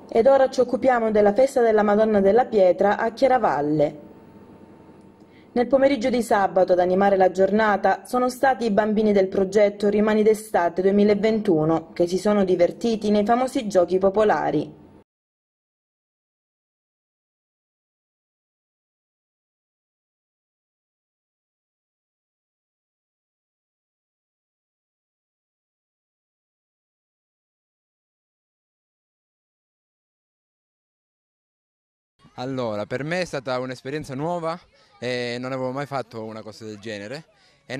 Ed ora ci occupiamo della festa della Madonna della Pietra a Chiaravalle. Nel pomeriggio di sabato ad animare la giornata sono stati i bambini del progetto Rimani d'Estate 2021 che si sono divertiti nei famosi giochi popolari. Allora, per me è stata un'esperienza nuova e non avevo mai fatto una cosa del genere e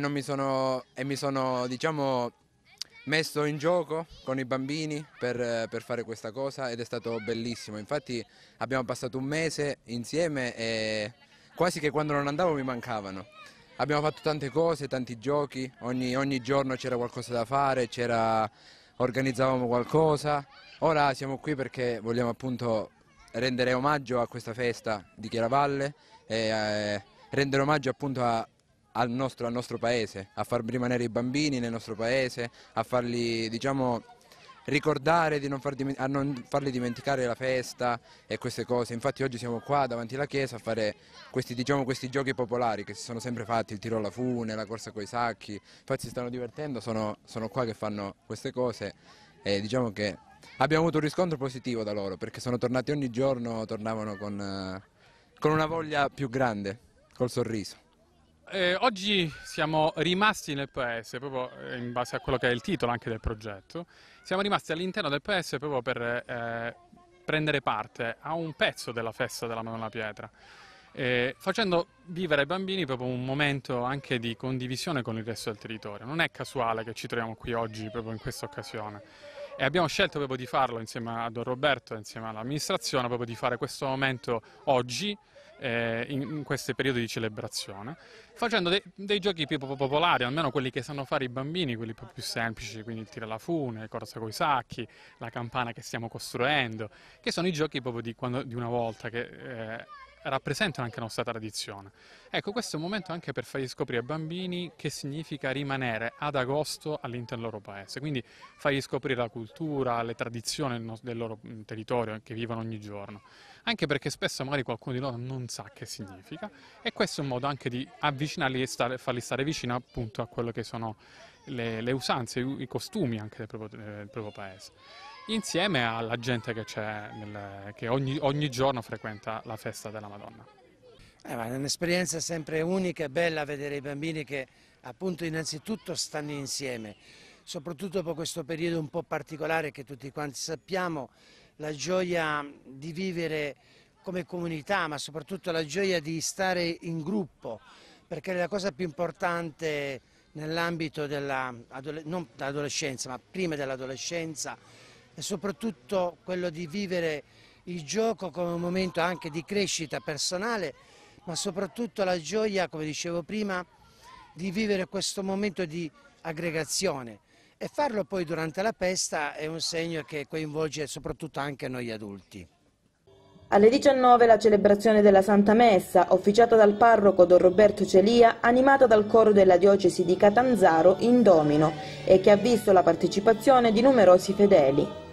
mi sono, diciamo, messo in gioco con i bambini per fare questa cosa ed è stato bellissimo. Infatti abbiamo passato un mese insieme e quasi che quando non andavo mi mancavano. Abbiamo fatto tante cose, tanti giochi, ogni giorno c'era qualcosa da fare, organizzavamo qualcosa. Ora siamo qui perché vogliamo appunto rendere omaggio a questa festa di Chiaravalle e rendere omaggio appunto al nostro paese, a far rimanere i bambini nel nostro paese, a farli, diciamo, ricordare a non farli dimenticare la festa e queste cose. Infatti oggi siamo qua davanti alla chiesa a fare questi giochi popolari che si sono sempre fatti, il tiro alla fune, la corsa coi sacchi. Infatti si stanno divertendo, sono qua che fanno queste cose e diciamo che abbiamo avuto un riscontro positivo da loro perché sono tornati ogni giorno, tornavano con una voglia più grande, col sorriso. Oggi siamo rimasti nel paese, proprio in base a quello che è il titolo anche del progetto, siamo rimasti all'interno del paese proprio per prendere parte a un pezzo della festa della Madonna Pietra, facendo vivere ai bambini proprio un momento anche di condivisione con il resto del territorio. Non è casuale che ci troviamo qui oggi proprio in questa occasione. E abbiamo scelto proprio di farlo insieme a Don Roberto e insieme all'amministrazione, proprio di fare questo momento oggi, in questi periodi di celebrazione, facendo dei giochi più popolari, almeno quelli che sanno fare i bambini, quelli più semplici, quindi il tiro alla fune, il corsa coi sacchi, la campana che stiamo costruendo, che sono i giochi proprio di una volta che rappresentano anche la nostra tradizione. Ecco, questo è un momento anche per fargli scoprire ai bambini che significa rimanere ad agosto all'interno del loro paese, quindi fargli scoprire la cultura, le tradizioni del loro territorio che vivono ogni giorno, anche perché spesso magari qualcuno di loro non sa che significa e questo è un modo anche di avvicinarli e farli stare vicino appunto a quello che sono le usanze, i costumi anche del proprio paese, insieme alla gente che c'è, che ogni giorno frequenta la festa della Madonna. Ma è un'esperienza sempre unica e bella vedere i bambini che appunto innanzitutto stanno insieme, soprattutto dopo questo periodo un po' particolare che tutti quanti sappiamo, la gioia di vivere come comunità, ma soprattutto la gioia di stare in gruppo, perché la cosa più importante nell'ambito non dell'adolescenza, ma prima dell'adolescenza, è soprattutto quello di vivere il gioco come un momento anche di crescita personale, ma soprattutto la gioia, come dicevo prima, di vivere questo momento di aggregazione e farlo poi durante la festa è un segno che coinvolge soprattutto anche noi adulti. Alle 19 la celebrazione della Santa Messa, officiata dal parroco Don Roberto Celia, animata dal coro della diocesi di Catanzaro in Domino e che ha visto la partecipazione di numerosi fedeli.